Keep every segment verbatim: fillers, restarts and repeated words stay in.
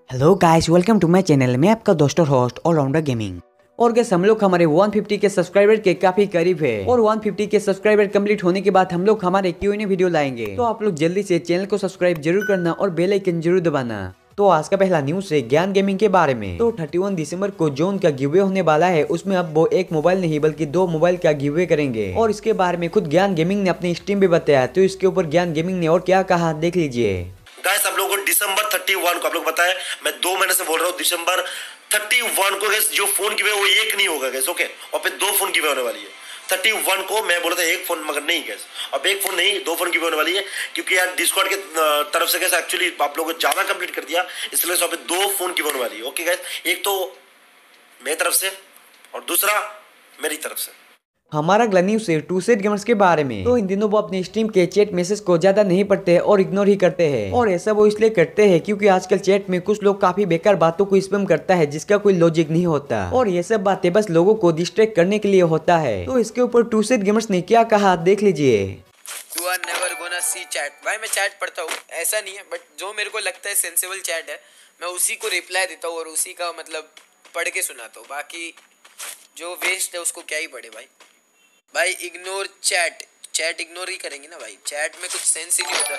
Hello guys, welcome to my channel. मैं आपका दोस्त और होस्ट ऑलराउंडर गेमिंग। और गैस हम लोग हमारे एक सौ पचास के सब्सक्राइबर के काफी करीब है और एक सौ पचास के सब्सक्राइबर कंप्लीट होने के बाद हम लोग हमारे क्यू एंड ए वीडियो लाएंगे। तो आप लोग जल्दी से चैनल को सब्सक्राइब जरूर करना और बेल आइकन जरूर दबाना। तो आज का पहला न्यूज है ज्ञान गेमिंग के बारे में। तो इकतीस दिसंबर को जो उनका गिवे होने वाला है उसमें अब वो एक मोबाइल नहीं बल्कि दो मोबाइल का गिवे करेंगे और इसके बारे में खुद ज्ञान गेमिंग ने अपनी स्ट्रीम पे बताया। तो इसके ऊपर ज्ञान गेमिंग ने और क्या कहा देख लीजिए। गाइस आप लोगों को दिसंबर इकतीस को आप लोग पता है, मैं दो महीने से बोल रहा हूँ दिसंबर इकतीस को गैस जो फोन गिवे वो एक नहीं होगा गैस, ओके। और फिर दो फोन गिवे होने वाली है। इकतीस को मैं बोला था एक फोन, मगर नहीं गैस, अब एक फोन नहीं दो फोन गिवे होने वाली है क्योंकि यार डिस्कॉर्ड के तरफ से गैस एक्चुअली आप लोगों को ज्यादा कंप्लीट कर दिया, इसलिए यहाँ पे दो फोन गिवे होने वाली है, ओके गैस। एक तो मेरी तरफ से और दूसरा मेरी तरफ से। हमारा अगला न्यूज है टू सेट गेमर्स के बारे में। तो इन दिनों वो अपने स्ट्रीम के चैट मैसेज को ज्यादा नहीं पढ़ते और इग्नोर ही करते हैं और ऐसा वो इसलिए करते हैं क्योंकि आजकल चैट में कुछ लोग काफी बेकार बातों को स्पैम करता है जिसका कोई लॉजिक नहीं होता और ये सब बातें बस लोगों को डिस्ट्रैक्ट करने के लिए होता है। तो इसके ऊपर टू सेट गेमर्स ने क्या कहा देख लीजिए। You are never gonna see chat। भाई मैं चैट पढ़ता हूँ, ऐसा नहीं है, बट जो मेरे को लगता है सेंसिबल चैट है मैं उसी को रिप्लाई देता हूँ और उसी का मतलब पढ़ के सुनाता हूँ। बाकी जो वेस्ट है उसको क्या ही पढ़े भाई। भाई इग्नोर चैट, चैट इग्नोर ही करेंगे ना भाई, चैट में कुछ सेंस ही नहीं होता।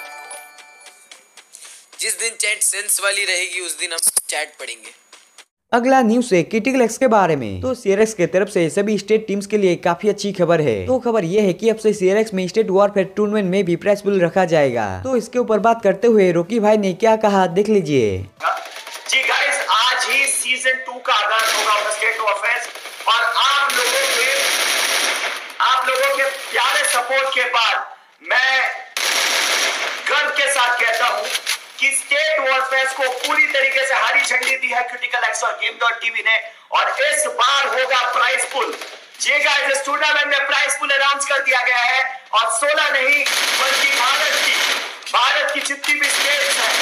जिस दिन चैट सेंस वाली रहेगी उस दिन हम चैट पढ़ेंगे। अगला न्यूज है क्रिटिकल एक्स के बारे में। तो सीआरएक्स के तरफ से सभी स्टेट टीम्स के लिए काफी अच्छी खबर है। तो खबर ये है कि अब से सीआरएक्स में स्टेट वॉरफेयर टूर्नामेंट में भी प्राइज पूल रखा जाएगा। तो इसके ऊपर बात करते हुए रोकी भाई ने क्या कहा देख लीजिए। जी गाइस, आज ही सीजन टू का आगाज होगा स्टेट वॉरफेयर और आप लोगों के आप लोगों के प्यारे सपोर्ट के बाद मैं गर्व के साथ कहता हूं कि स्टेट वॉरफेयर को पूरी तरीके से हरी झंडी दी है क्रिटिकल एक्स और गेम डॉट टीवी ने और इस बार होगा प्राइस पुल। जी गाइस, इस टूर्नामेंट में प्राइस पुल अनाउंस कर दिया गया है और सोलह नहीं बल्कि भारत की भारत की जितनी भी स्टेट्स है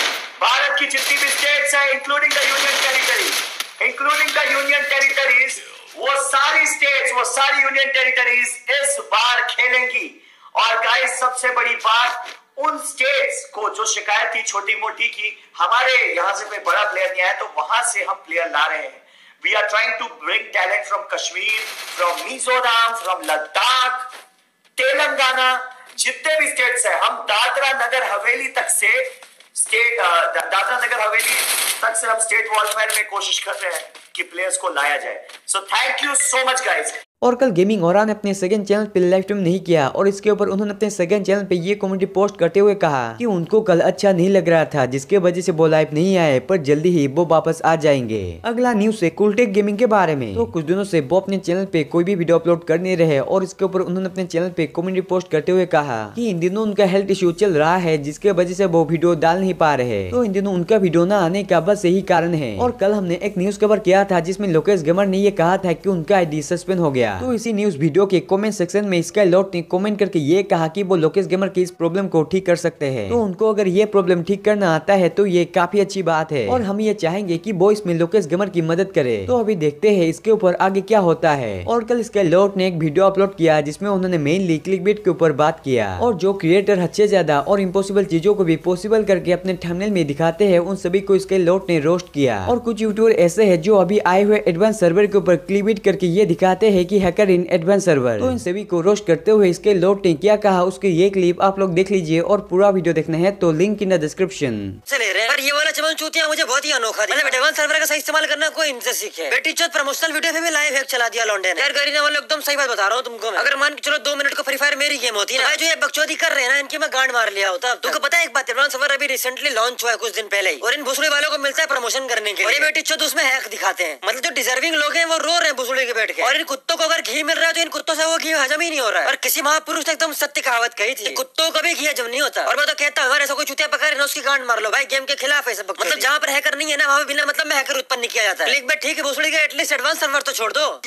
भारत की जितनी भी स्टेट्स है including the union territory including the union territories वो सारी स्टेट्स वो सारी यूनियन टेरिटरीज इस बार खेलेंगी। और गाइस सबसे बड़ी बात, उन स्टेट्स को जो शिकायत थी छोटी मोटी की हमारे यहाँ से कोई बड़ा प्लेयर नहीं आया, तो वहां से हम प्लेयर ला रहे हैं। We are trying to bring talent from Kashmir, from Mizoram, from Ladakh, Telangana, जितने भी स्टेट्स है हम दादरा नगर हवेली तक से स्टेट दादरा नगर हवेली तक से हम स्टेट वॉरफेयर में कोशिश कर रहे हैं कि प्लेयर्स को लाया जाए। So thank you so much guys. और कल गेमिंग और ने अपने सेकंड चैनल पे लाइव स्ट्रीम नहीं किया और इसके ऊपर उन्होंने अपने सेकंड चैनल पे ये कमेंट पोस्ट करते हुए कहा कि उनको कल अच्छा नहीं लग रहा था जिसके वजह से वो लाइव नहीं आए, पर जल्दी ही वो वापस आ जाएंगे। अगला न्यूज है कूलटेक गेमिंग के बारे में। तो कुछ दिनों से वो अपने चैनल पे कोई भी वीडियो अपलोड कर नहीं रहे और इसके ऊपर उन्होंने अपने चैनल पे कमेंट पोस्ट करते हुए कहा कि इन दिनों उनका हेल्थ इश्यू चल रहा है जिसके वजह से वो वीडियो डाल नहीं पा रहे। तो इन दिनों उनका वीडियो न आने का बस यही कारण है। और कल हमने एक न्यूज कवर किया था जिसमें लोकेश गेमर ने ये कहा था कि उनका आईडी सस्पेंड हो गया। तो इसी न्यूज वीडियो के कमेंट सेक्शन में स्काई लॉर्ड ने कमेंट करके ये कहा कि वो लोकेश गेमर की इस प्रॉब्लम को ठीक कर सकते हैं। तो उनको अगर ये प्रॉब्लम ठीक करना आता है तो ये काफी अच्छी बात है और हम ये चाहेंगे कि वो इसमें लोकेश गेमर की मदद करे। तो अभी देखते हैं इसके ऊपर आगे क्या होता है। और कल स्काई लॉर्ड ने एक वीडियो अपलोड किया जिसमें उन्होंने मेनली क्लिकबेट के ऊपर बात किया और जो क्रिएटर हद से ज्यादा और इम्पॉसिबल चीजों को भी पॉसिबल करके अपने थंबनेल में दिखाते हैं उन सभी को स्काई लॉर्ड ने रोस्ट किया। और कुछ यूट्यूबर ऐसे है जो अभी आए हुए एडवांस सर्वर के ऊपर क्लिकबेट करके ये दिखाते हैं कि हैकर इन एडवांस सर्वर। तो इन सभी को रोस्ट करते हुए इसके लॉर्ड ने क्या कहा उसके ये क्लिप आप लोग देख लीजिए और पूरा वीडियो देखना है तो लिंक इन द डिस्क्रिप्शन से ले रहे हैं। पर ये वाला चमन चूतिया मुझे बहुत ही अनोखा दिखा। मतलब एडवांस सर्वर का सही इस्तेमाल करना कोई इनसे सीखे। बेटी चौथ प्रमोशनल वीडियो पे भी लाइव हैक चला दिया लौंडे ने। यार गरीना वाले एकदम सही बात बता रहा हूँ तुमको। अगर मान के चलो दो मिनट को फ्री फायर मेरी गेम होती है ना, जो ये बकचोदी कर रहे हैं ना इनकी मैं गांड मार लिया होता। तुमको पता है एक बात, एडवांस सर्वर अभी रिसेंटली लॉन्च हुआ है कुछ दिन पहले ही और इन भुसड़ी वालों को मिलता है प्रमोशन करने के लिए। बेटी चौथ उसमें हैक दिखाते हैं। मतलब जो डिजर्विंग लोग हैं वो रो रहे हैं भुसड़ी के बैठ के। और इन कुत्तों को अगर घी मिल रहा है तो इन कुत्तों से वो घी हजम ही नहीं हो रहा है। और किसी महापुरुष ने एकदम सत्य कहावत कही थी, कुत्तों को भी घी हजम नहीं होता। और मैं तो कहता हूँ अगर ऐसा कोई चुतिया पकड़े ना उसकी गांड मार लो भाई, गेम के खिलाफ है सब। मतलब जहाँ पर हैकर नहीं है ना वहाँ बिना मतलब में हैकर उत्पन्न किया जाता है। ठीक है भुसड़ी का एटलीस्ट एडवांस सर्वर तो छोड़ दो।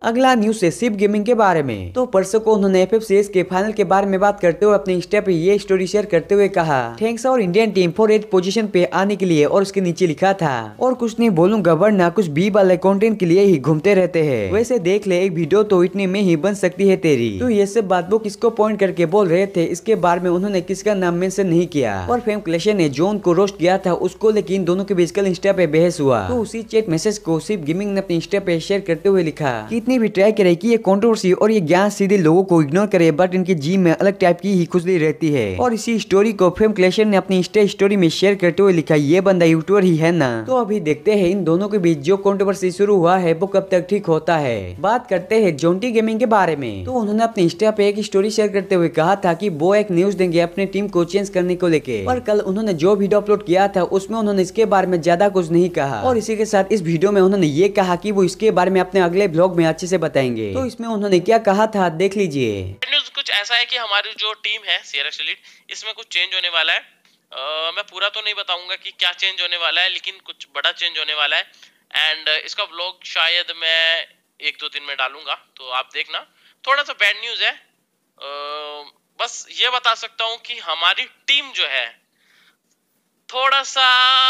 अगला न्यूज है शिव गेमिंग के बारे में। तो परसों को उन्होंने एफ एफ सी एस के फाइनल के बारे में बात करते हुए अपने इंस्टा पे ये स्टोरी शेयर करते हुए कहा, थैंक्स और Indian team for eight position पे आने के लिए, और उसके नीचे लिखा था, और कुछ नहीं बोलूंगा वरना कुछ बी वाले कंटेंट के लिए ही घूमते रहते हैं, वैसे देख ले एक वीडियो तो इतने में ही बन सकती है तेरी। तो ये सब बात वो किसको पॉइंट करके बोल रहे थे इसके बारे में उन्होंने किसका नाम मेंशन नहीं किया। और फेम क्लेशन ने जोन को रोस्ट किया था उसको, लेकिन दोनों के बीच कल इंस्टा पे बहस हुआ। तो उसी चैट मैसेज को शिव गेमिंग ने अपने इंस्टा पे शेयर करते हुए लिखा, कितनी भी ट्राई करे कि ये कंट्रोवर्सी और ये ज्ञान सीधे लोगों को इग्नोर करे, बट इनकी जी में अलग टाइप की ही खुजली रहती है। और इसी स्टोरी को फेम क्लेशन ने अपनी इंस्टा स्टोरी में शेयर करते हुए लिखा, ये बंदा यूट्यूबर ही है ना। तो अभी देखते हैं इन दोनों के बीच जो कंट्रोवर्सी शुरू हुआ है वो कब तक ठीक होता है। बात करते हैं जोंटी गेमिंग के बारे में। तो उन्होंने अपने इंस्टा पे एक स्टोरी शेयर करते हुए कहा था कि वो एक न्यूज देंगे अपने टीम को चेंज करने को लेके, पर कल उन्होंने जो वीडियो अपलोड किया था उसमें उन्होंने इसके बारे में ज्यादा कुछ नहीं कहा। और इसी के साथ इस वीडियो में उन्होंने ये कहा कि वो इसके बारे में अपने अगले ब्लॉग में अच्छे से बताएंगे। तो इसमें उन्होंने क्या कहा था देख लीजिए। न्यूज़ कुछ ऐसा है कि हमारी जो टीम है सीआरएक्स एलीट, इसमें कुछ चेंज होने वाला है। आ, मैं पूरा तो नहीं बताऊंगा कि क्या चेंज होने वाला है, लेकिन कुछ बड़ा चेंज होने वाला है। एंड इसका व्लॉग शायद मैं एक दो दिन में डालूंगा, तो आप देखना। थोड़ा सा बैड न्यूज़ है, आ, बस ये बता सकता हूँ कि हमारी टीम जो है थोड़ा सा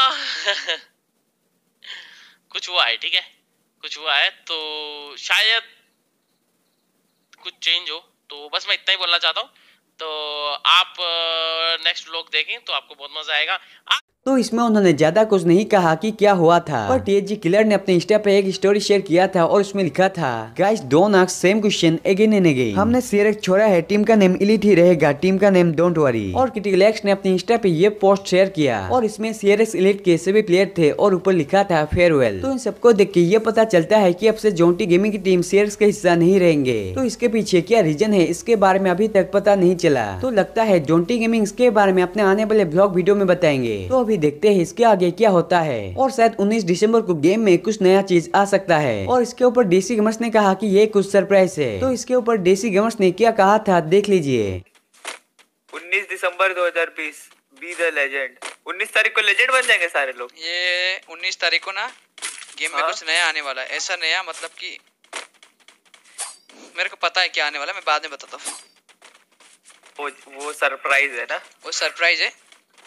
कुछ हुआ है, ठीक है, कुछ हुआ है, तो शायद कुछ चेंज हो। तो बस मैं इतना ही बोलना चाहता हूँ। तो आप नेक्स्ट व्लॉग देखें तो आपको बहुत मजा आएगा। आ... तो इसमें उन्होंने ज्यादा कुछ नहीं कहा कि क्या हुआ था, पर टीएचजी किलर ने अपने इंस्टा पे एक स्टोरी शेयर किया था और उसमें लिखा था, guys don't ask same question again and again, हमने सीआरएक्स छोड़ा है, टीम का नेम एलीट ही रहेगा, टीम का नेम डोंट वरी। और क्रिटिकल एक्स ने अपने इंस्टा पे ये पोस्ट शेयर किया और इसमें सीआरएक्स एलीट के सभी प्लेयर थे और ऊपर लिखा था फेयरवेल। तो इन सबको देख के ये पता चलता है कि अब से जोंटी गेमिंग की टीम सीआरएक्स का हिस्सा नहीं रहेंगे। तो इसके पीछे क्या रीजन है इसके बारे में अभी तक पता नहीं चला। तो लगता है जोंटी गेमिंग इसके बारे में अपने आने वाले ब्लॉग वीडियो में बताएंगे। तो अभी देखते हैं इसके आगे क्या होता है। और शायद उन्नीस दिसंबर को गेम में कुछ नया चीज आ सकता है। और इसके ऊपर डेसी गेमर्स ने कहा कि ये कुछ सरप्राइज है। तो इसके ऊपर डेसी गेमर्स ने क्या कहा था देख लीजिए। उन्नीस दिसंबर दो हज़ार बीस, बी द लेजेंड। उन्नीस तारीख को लेजेंड बन जाएंगे सारे लोग। ये उन्नीस तारीख को ना गेम में हाँ? कुछ नया आने वाला है। ऐसा नया मतलब कि मेरे को पता है क्या आने वाला है, मैं बाद में बताता हूँ। वो वो सरप्राइज है ना, वो सरप्राइज है,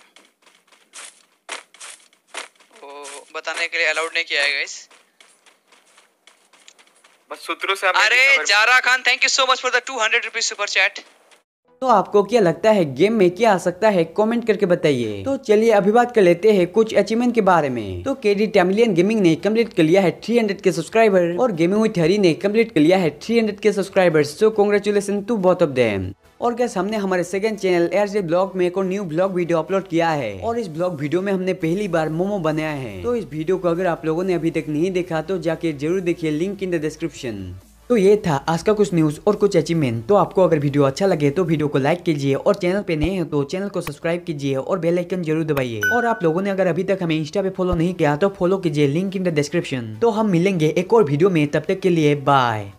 वो बताने के लिए अलाउड नहीं किया है गाइस। बस सूत्रों से हमें अरे Zara Khan, thank you so much for the two hundred rupees super chat. तो आपको क्या लगता है गेम में क्या आ सकता है कमेंट करके बताइए। तो चलिए अभी बात कर लेते हैं कुछ अचीवमेंट के बारे में। तो केडी टैमिलियन गेमिंग ने कंप्लीट कर लिया है तीन सौ के सब्सक्राइबर और गेमिंग विद हरी ने कंप्लीट कर लिया है तीन सौ के subscribers. So congratulation to both of them. और गैस हमने हमारे सेकंड चैनल एयरजे ब्लॉग में एक और न्यू ब्लॉग वीडियो अपलोड किया है और इस ब्लॉग वीडियो में हमने पहली बार मोमो बनाया है। तो इस वीडियो को अगर आप लोगों ने अभी तक नहीं देखा तो जाके जरूर देखिए, लिंक इन द डिस्क्रिप्शन। तो ये था आज का कुछ न्यूज और कुछ अचीवमेंट। तो आपको अगर वीडियो अच्छा लगे तो वीडियो को लाइक कीजिए और चैनल पे नए हैं तो चैनल को सब्सक्राइब कीजिए और बेल आइकन जरूर दबाइए। और आप लोगों ने अगर अभी तक हमें इंस्टा पे फॉलो नहीं किया तो फॉलो कीजिए, लिंक इन द डिस्क्रिप्शन। तो हम मिलेंगे एक और वीडियो में, तब तक के लिए बाय।